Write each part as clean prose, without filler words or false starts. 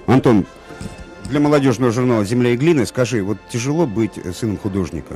Антон, для молодежного журнала «Земля и глина» скажи, вот тяжело быть сыном художника?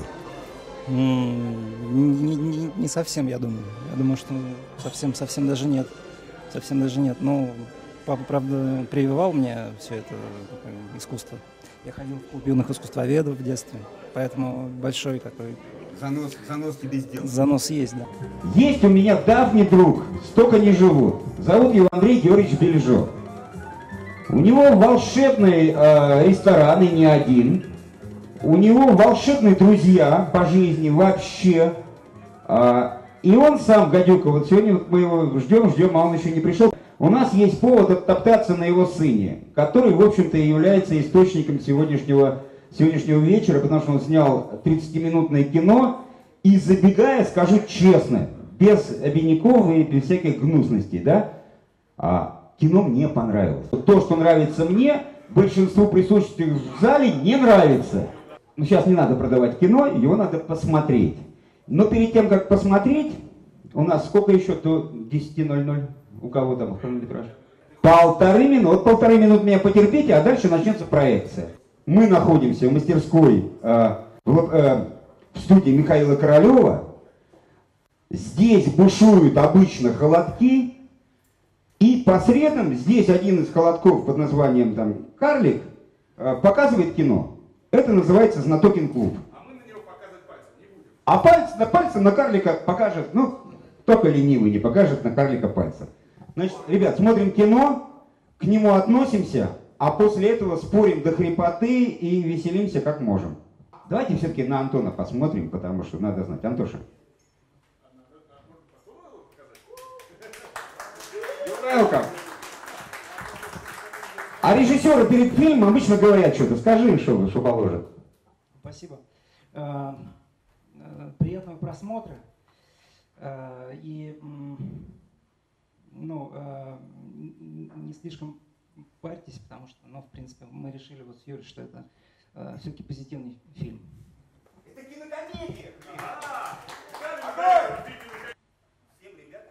Не совсем, я думаю. Я думаю, что совсем даже нет. Совсем даже нет. Но папа, правда, прививал мне все это искусство. Я ходил в клуб юных искусствоведов в детстве, поэтому большой такой... Занос тебе сделал. Занос есть, да. Есть у меня давний друг, столько не живут. Зовут его Андрей Георгиевич Бельжо. У него волшебный ресторан, и не один. У него волшебные друзья по жизни вообще. И он сам, гадюка, вот сегодня мы его ждем, а он еще не пришел. У нас есть повод оттоптаться на его сыне, который, в общем-то, является источником сегодняшнего вечера, потому что он снял 30-минутное кино. И забегая, скажу честно, без обиняков и без всяких гнусностей, да, кино мне понравилось. То, что нравится мне, большинству присутствующих в зале не нравится. Ну, сейчас не надо продавать кино, его надо посмотреть. Но перед тем, как посмотреть, у нас сколько еще до 10:00? У кого там хронометраж? Полторы минуты меня потерпите, а дальше начнется проекция. Мы находимся в мастерской в студии Михаила Королева. Здесь бушуют обычно холодки. И по средам здесь один из холодков под названием там «Карлик» показывает кино. Это называется «Знатокин клуб». А мы на него показывать пальцем не будем. А пальцем на карлика покажет, ну, только ленивый не покажет на карлика пальцем. Значит, ребят, смотрим кино, к нему относимся, а после этого спорим до хрипоты и веселимся как можем. Давайте все-таки на Антона посмотрим, потому что надо знать. Антоша. А режиссеры перед фильмом обычно говорят что-то. Скажи им, что положат. Спасибо. Приятного просмотра. И не слишком парьтесь, потому что, в принципе, мы решили вот с Юрой, что это все-таки позитивный фильм. Это кинокомедия! Всем ребятам.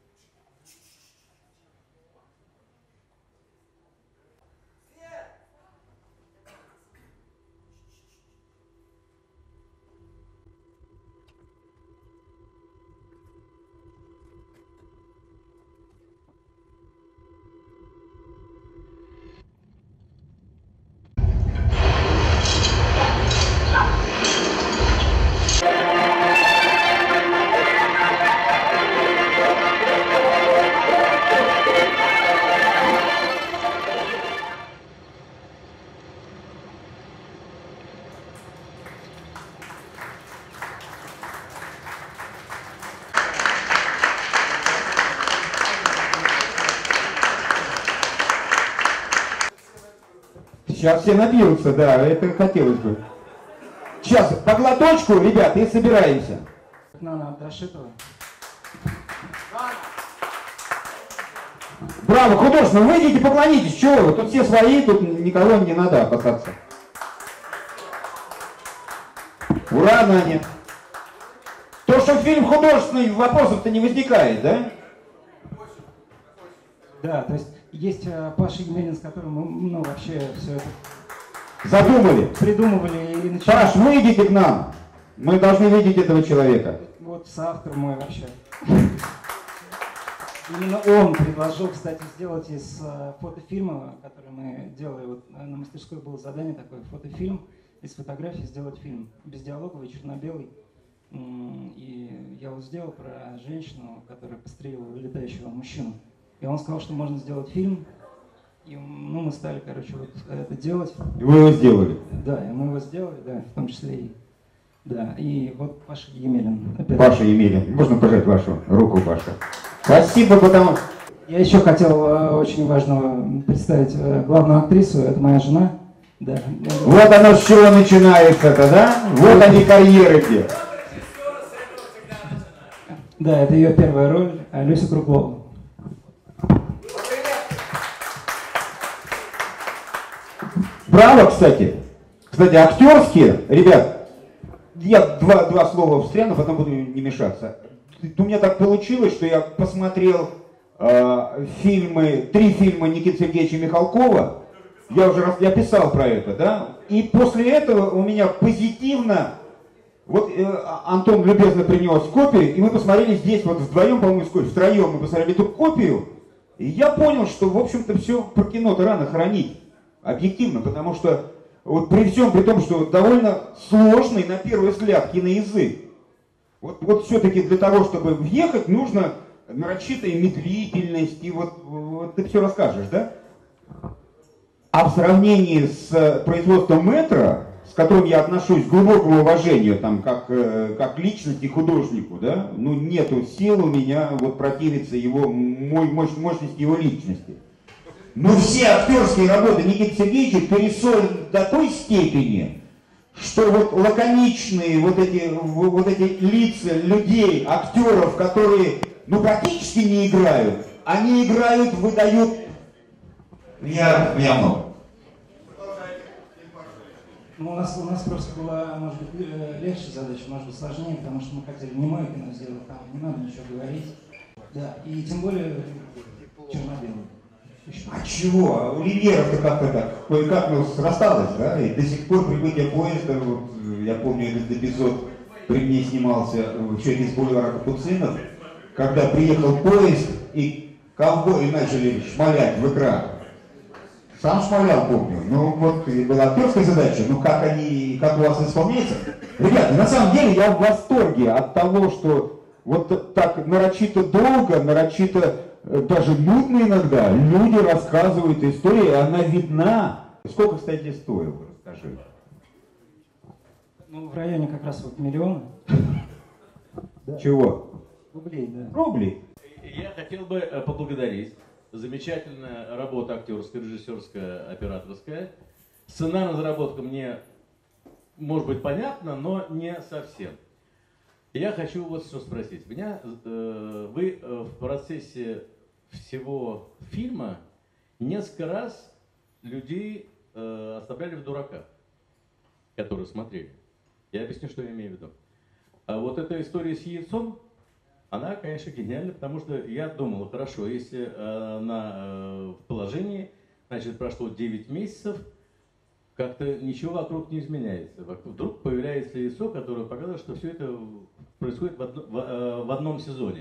Сейчас все набьются, да, это хотелось бы. Сейчас, по глоточку, ребята, и собираемся. Нана Абдрашитова. Браво, художественно, выйдите, поклонитесь, чего вы? Тут все свои, тут никого не надо опасаться. Ура, Наня. То, что фильм художественный, вопросов-то не возникает, да? Да, то есть Паша Емелин, с которым мы вообще все это Задумали. придумывали и начали. Паш, выйдите к нам. Мы должны видеть этого человека. Вот соавтор мой вообще. Именно он предложил, кстати, сделать из фотофильма, который мы делали, вот на мастерской было задание такое, фотофильм, из фотографий сделать фильм, бездиалоговый, черно-белый. И я вот сделал про женщину, которая пострелила летающего мужчину. И он сказал, что можно сделать фильм. И мы стали, вот это делать. И вы его сделали? Да, и мы его сделали, да, в том числе и... Да, и вот Паша Емелин. Опять. Паша Емелин. Можно пожать вашу руку, Паша? Спасибо, потому что... Я еще хотел очень важно представить главную актрису, это моя жена. Да. Вот оно с чего начинается-то, да? Вот они карьеры где. Да, это ее первая роль, Люся Круглова. Браво, кстати. Кстати, актерские, ребят, я два слова встряну, потом буду не мешаться. У меня так получилось, что я посмотрел 3 фильма Никиты Сергеевича Михалкова Я писал про это, да? И после этого у меня позитивно, вот Антон любезно принес копию, и мы посмотрели здесь, вот вдвоем, по-моему, втроем мы посмотрели эту копию, и я понял, что, в общем-то, все про кино-то рано хранить, объективно, потому что вот при всем при том, что довольно сложный, на первый взгляд, киноязык. Вот все-таки для того, чтобы въехать, нужно нарочитая медлительность, и вот ты все расскажешь, да? А в сравнении с производством Метра, с которым я отношусь к глубокому уважению, там, как личности художнику, да, ну нету сил у меня вот противиться его, мощности его личности. Но все актерские работы Никиты Сергеевича пересолены до той степени, что вот лаконичные вот эти лица людей, актеров, которые ну практически не играют, они играют, выдают. Меня много. Ну, у нас просто была, может быть, легче задача, может быть, сложнее, потому что мы хотели немое кино сделать, там не надо ничего говорить. Да, и тем более черно-белый. А чего? У Ливьеров-то как-то так, кое-как рассталось, да? И до сих пор прибытие поезда, вот, я помню этот эпизод, при мне снимался через бульвара Капуцинов, когда приехал поезд, и ковбои начали шмалять в экран. Сам шмалял, помню. Ну вот и была актерская задача, ну как у вас исполняется? Ребята, на самом деле я в восторге от того, что вот так нарочито долго, нарочито даже нудно иногда люди рассказывают историю, и она видна. Сколько, кстати, стоило, расскажи. Ну, в районе как раз вот миллиона. Чего? Рублей, да. Рублей. Я хотел бы поблагодарить. Замечательная работа актерская, режиссерская, операторская. Цена на заработку мне, может быть, понятна, но не совсем. Я хочу вот что спросить. Вы в процессе всего фильма несколько раз людей оставляли в дураках, которые смотрели. Я объясню, что я имею в виду. А вот эта история с яйцом, она, конечно, гениальна, потому что я думал, хорошо, если она в положении, значит, прошло 9 месяцев, как-то ничего вокруг не изменяется. Вдруг появляется яйцо, которое показывает, что все это происходит в одном сезоне.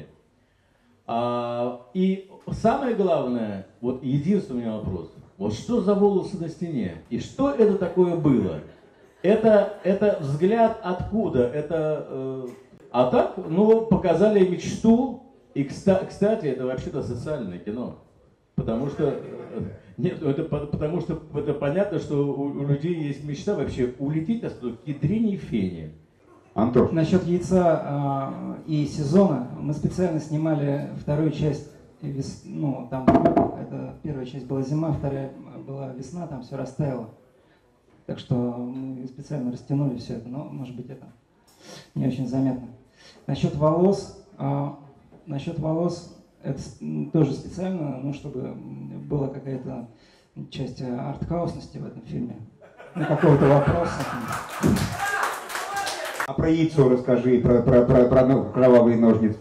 И самое главное, вот единственный у меня вопрос, вот что за волосы на стене? И что это такое было? Это взгляд откуда? А так, ну, показали мечту, и, кстати, это вообще-то социальное кино. Потому что, потому что это понятно, что у людей есть мечта вообще улететь отсюда к ядрине фени. Антон. Насчет яйца и сезона, мы специально снимали вторую часть, ну, там, это первая часть была зима, вторая была весна, там все растаяло. Так что мы специально растянули все это, но, может быть, это не очень заметно. Насчет волос, это тоже специально, ну, чтобы была какая-то часть артхаусности в этом фильме. Ну, какого-то вопроса. А про яйцо расскажи, про кровавые ножницы.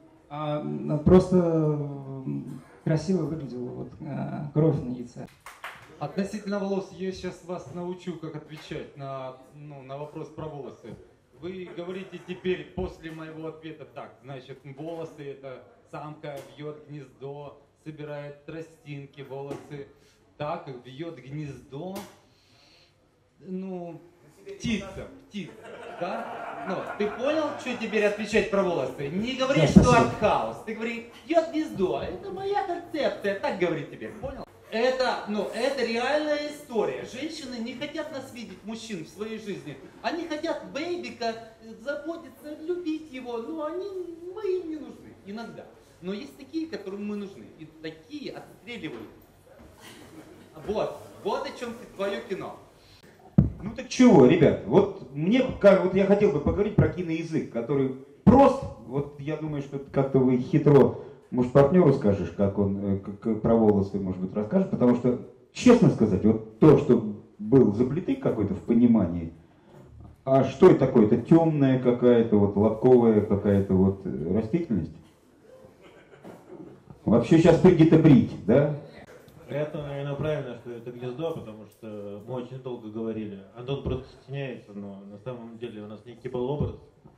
Просто красиво выглядела вот, кровь на яйце. Относительно волос, я сейчас вас научу, как отвечать на вопрос про волосы. Вы говорите теперь после моего ответа так, значит, волосы это самка вьет гнездо, собирает тростинки, волосы так вьет гнездо, ну, птица, да? Ну, ты понял, что теперь отвечать про волосы? Не говори, что артхаус, ты говори, вьет гнездо, это моя концепция, так говорит теперь, понял? Это реальная история. Женщины не хотят нас видеть, мужчин, в своей жизни. Они хотят бэйбика, заботиться, любить его, но мы им не нужны иногда. Но есть такие, которым мы нужны. И такие отстреливают. Вот о чем твое кино. Ну так чего, ребят, вот я хотел бы поговорить про киноязык, который прост, вот я думаю, что как-то вы хитро. Может, партнеру скажешь, как он про волосы, может быть, расскажет, потому что, честно сказать, вот то, что был заплетык какой-то в понимании, а что это такое? Это темная какая-то, вот лобковая какая-то вот растительность? Вообще сейчас принято брить, да? Это, наверное, правильно, что это гнездо, потому что мы очень долго говорили. Антон просто стесняется, но на самом деле у нас некий был образ.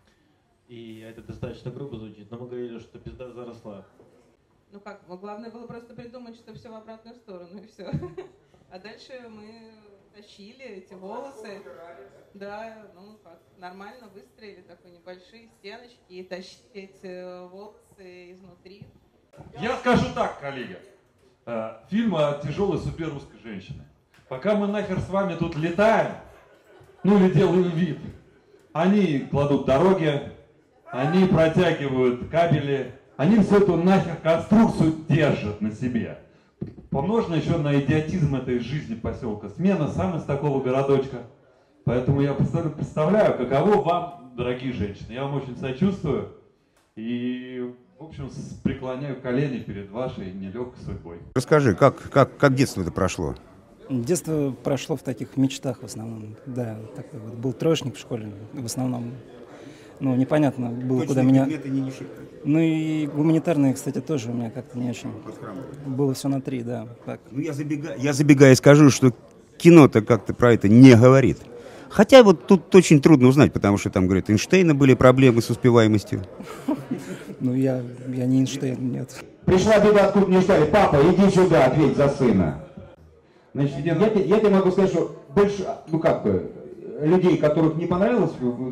И это достаточно грубо звучит, но мы говорили, что пизда заросла. Ну как, главное было просто придумать, что все в обратную сторону, и все. А дальше мы тащили эти волосы. Да, ну как, нормально выстроили такой небольшие стеночки и тащили эти волосы изнутри. Я скажу так, коллега. Фильм о тяжелой судьбе русской женщины. Пока мы нахер с вами тут летаем, ну или делаем вид, они кладут дороги, они протягивают кабели, они всю эту нахер конструкцию держат на себе. Помножено еще на идиотизм этой жизни поселка. Смена сам из такого городочка. Поэтому я представляю, каково вам, дорогие женщины. Я вам очень сочувствую и, в общем, преклоняю колени перед вашей нелегкой судьбой. Расскажи, как детство это прошло? Детство прошло в таких мечтах в основном. Да, такой вот был троечник в школе в основном. Ну, непонятно было, Точные куда меня... не Ну и гуманитарные, кстати, тоже у меня как-то не очень. Было все на 3, да. Так. Ну, я забегая скажу, что кино-то как-то про это не говорит. Хотя вот тут очень трудно узнать, потому что там, говорят, Эйнштейна были проблемы с успеваемостью. Ну, я не Эйнштейн, нет. Пришла беда, откуда не ждали. Папа, иди сюда, ответь за сына. Значит, я тебе могу сказать, что больше, ну как бы, людей, которых не понравилось,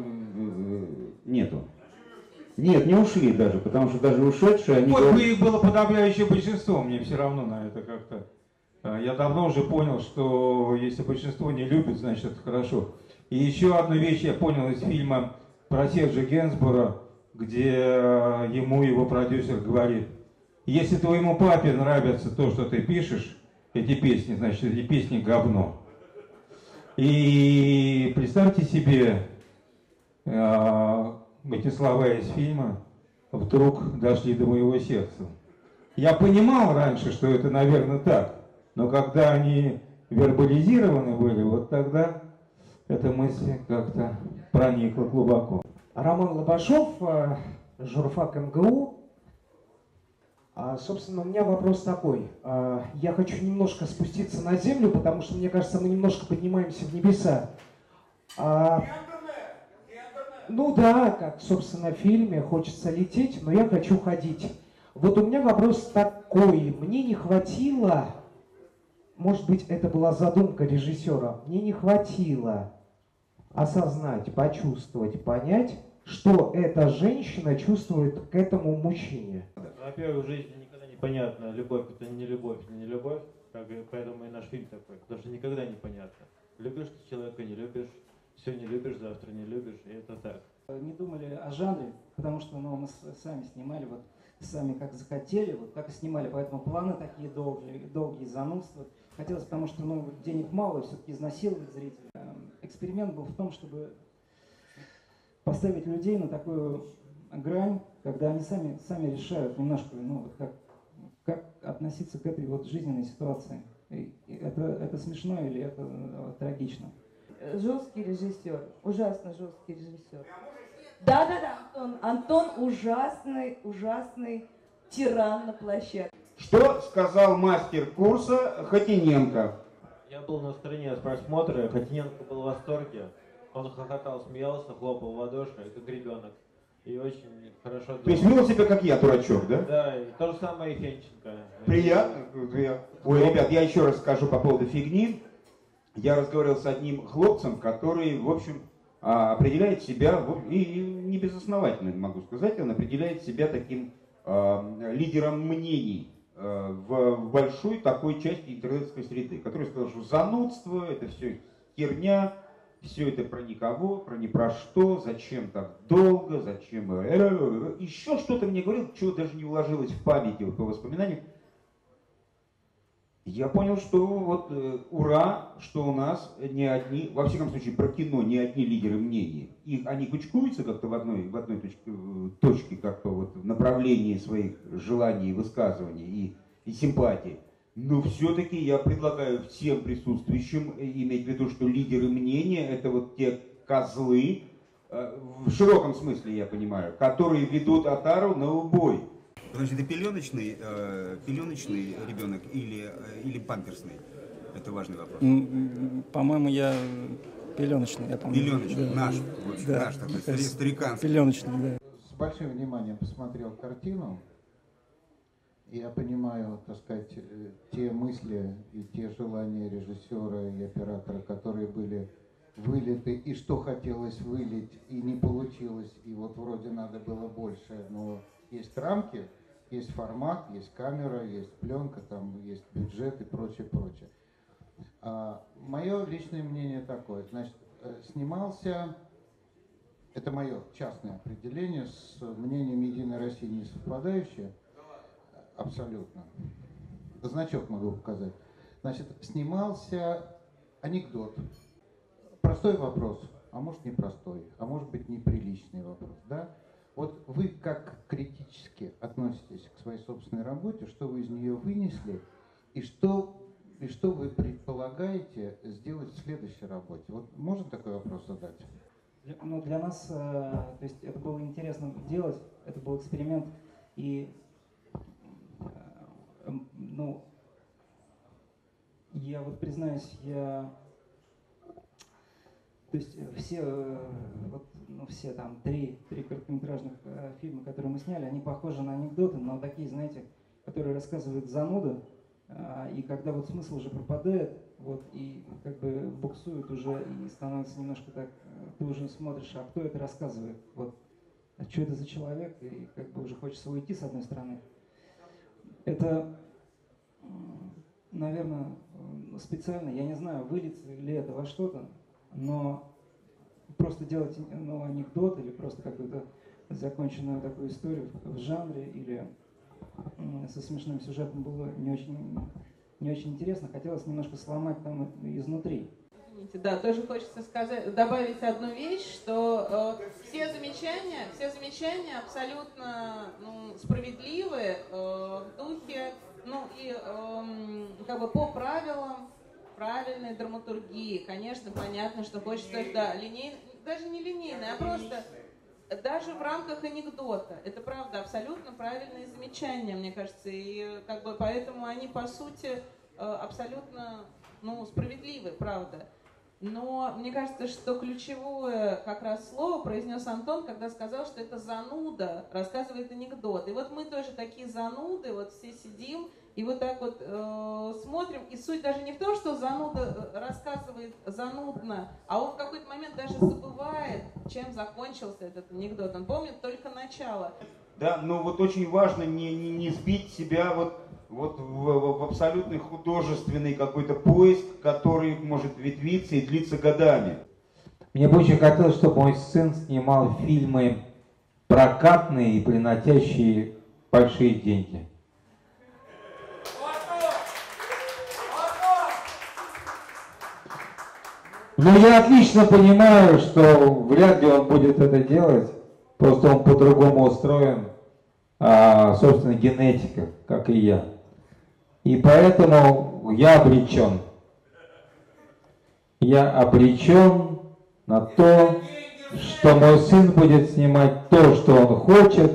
нету. Нет, не ушли даже, потому что даже ушедшие, они... Вот бы их было подавляющее большинство, мне все равно на это как-то. Я давно уже понял, что если большинство не любит, значит это хорошо. И еще одну вещь я понял из фильма про Сержа Генсбура, где ему его продюсер говорит: если твоему папе нравится то, что ты пишешь, эти песни, значит эти песни говно. И представьте себе, эти слова из фильма вдруг дошли до моего сердца. Я понимал раньше, что это, наверное, так, но когда они вербализированы были, вот тогда эта мысль как-то проникла глубоко. Роман Лобашов, журфак МГУ. Собственно, у меня вопрос такой. Я хочу немножко спуститься на землю, потому что, мне кажется, мы немножко поднимаемся в небеса. Ну да, как, собственно, в фильме «Хочется лететь», но я хочу ходить. Вот у меня вопрос такой. Мне не хватило, может быть, это была задумка режиссера, мне не хватило осознать, почувствовать, понять, что эта женщина чувствует к этому мужчине. Во-первых, в жизни никогда не понятно, любовь это не любовь, не любовь, поэтому и наш фильм такой, потому что никогда не понятно. Любишь ты человека, не любишь, все не любишь, завтра не любишь, и это так. Не думали о жанре, потому что мы сами снимали, вот сами как захотели, вот так и снимали, поэтому планы такие долгие занудства. Хотелось, потому что денег мало, все-таки изнасиловать зрителя. Эксперимент был в том, чтобы поставить людей на такую грань, когда они сами решают немножко, как относиться к этой вот жизненной ситуации. Это смешно или это трагично? Жесткий режиссер, ужасно жесткий режиссер. Да, Антон ужасный тиран на площадке. Что сказал мастер курса Хотиненко? Я был на стороне с просмотра, Хотиненко был в восторге. Он хохотал, смеялся, хлопал в ладоши, как ребенок. И очень хорошо думал. То есть вел себя как я, дурачок, да? Да, и то же самое и Фенченко. Приятно. Ой, ребят, я еще раз скажу по поводу фигни. Я разговаривал с одним хлопцем, который, в общем, определяет себя, и не безосновательно могу сказать, он определяет себя таким лидером мнений в большой такой части интернетской среды, который сказал, что занудство, это все херня, все это про никого, про ни про что, зачем так долго, зачем... Еще что-то мне говорил, чего даже не уложилось в памяти, вот по воспоминаниям. Я понял, что вот ура, что у нас не одни, во всяком случае про кино, не одни лидеры мнений. Они кучкуются как-то в одной точке как-то вот в направлении своих желаний, высказываний и симпатий. Но все-таки я предлагаю всем присутствующим иметь в виду, что лидеры мнения это вот те козлы, в широком смысле я понимаю, которые ведут отару на убой. Подожди, ты пеленочный ребенок или памперсный? Это важный вопрос. По-моему, я пеленочный, я помню. Пеленочный, да, наш, да, наш такой, стариканский. Пеленочный, да. С большим вниманием посмотрел картину. И я понимаю, так сказать, те мысли и те желания режиссера и оператора, которые были вылиты, и что хотелось вылить, и не получилось, и вот вроде надо было больше, но есть рамки, есть формат, есть камера, есть пленка, там есть бюджет и прочее, прочее. Мое личное мнение такое, значит, снимался, это мое частное определение, с мнением Единой России не совпадающее, абсолютно. Значок могу показать. Значит, снимался анекдот. Простой вопрос, а может непростой, а может быть неприличный вопрос, да? Вот вы как критически относитесь к своей собственной работе, что вы из нее вынесли, и что вы предполагаете сделать в следующей работе? Вот можно такой вопрос задать? Ну, для нас, то есть это было интересно делать, это был эксперимент, и ну, я вот признаюсь, то есть все там три короткометражных фильма, которые мы сняли, они похожи на анекдоты, но такие, знаете, которые рассказывают зануда, и когда вот смысл уже пропадает, вот, и как бы буксует уже, и становится немножко так, ты уже смотришь, а кто это рассказывает, вот, а что это за человек, и как бы уже хочется уйти с одной стороны. Это, наверное, специально, я не знаю, выльется ли это во что-то, но просто делать анекдот или просто какую-то законченную такую историю в жанре или со смешным сюжетом было не очень интересно. Хотелось немножко сломать там изнутри. Извините, да, тоже хочется добавить одну вещь, что все замечания абсолютно справедливы в духе, и как бы по правилам правильной драматургии. Конечно, понятно, что хочется, да, даже не линейной, а просто даже в рамках анекдота. Это правда абсолютно правильные замечания, мне кажется, и как бы поэтому они по сути абсолютно справедливы, правда. Но мне кажется, что ключевое как раз слово произнес Антон, когда сказал, что это зануда рассказывает анекдот. И вот мы тоже такие зануды, вот все сидим и вот так вот смотрим. И суть даже не в том, что зануда рассказывает занудно, а он в какой-то момент даже забывает, чем закончился этот анекдот. Он помнит только начало. Да, но вот очень важно не сбить себя вот в абсолютный художественный какой-то поиск, который может ветвиться и длиться годами. Мне бы очень хотелось, чтобы мой сын снимал фильмы прокатные и приносящие большие деньги. Но я отлично понимаю, что вряд ли он будет это делать, просто он по-другому устроен, собственно, генетика, как и я. И поэтому я обречен. Я обречен на то, что мой сын будет снимать то, что он хочет,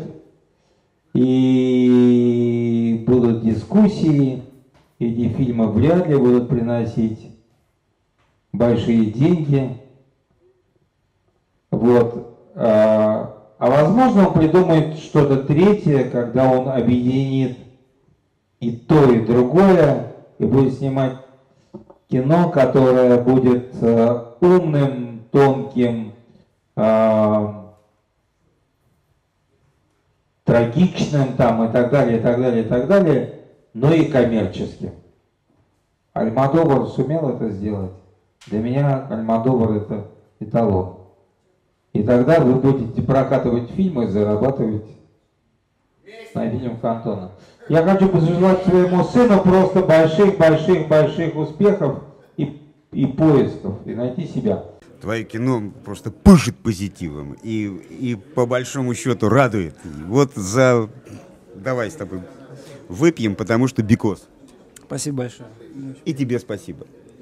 и будут дискуссии, эти фильмы вряд ли будут приносить большие деньги. Вот. А возможно, он придумает что-то третье, когда он объединит и то, и другое, и будет снимать кино, которое будет умным, тонким, трагичным там, и так далее, и так далее, и так далее, но и коммерческим. Альмодовар сумел это сделать. Для меня Альмодовар это эталон. И тогда вы будете прокатывать фильмы и зарабатывать на фильмах Антона. Я хочу пожелать своему сыну просто больших успехов и поисков, и найти себя. Твое кино просто пышет позитивом и по большому счету радует. Вот давай с тобой выпьем, потому что бикос. Спасибо большое. И тебе спасибо.